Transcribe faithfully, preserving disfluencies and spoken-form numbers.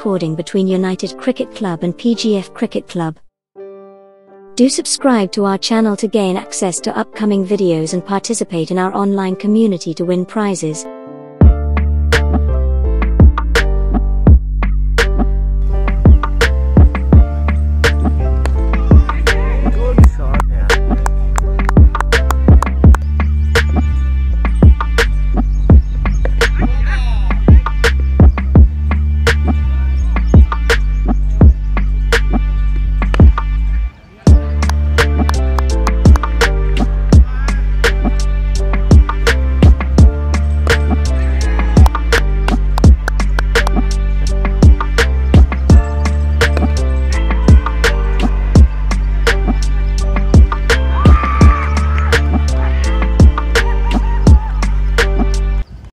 recording between United Cricket Club and P G F Cricket Club. Do subscribe to our channel to gain access to upcoming videos and participate in our online community to win prizes.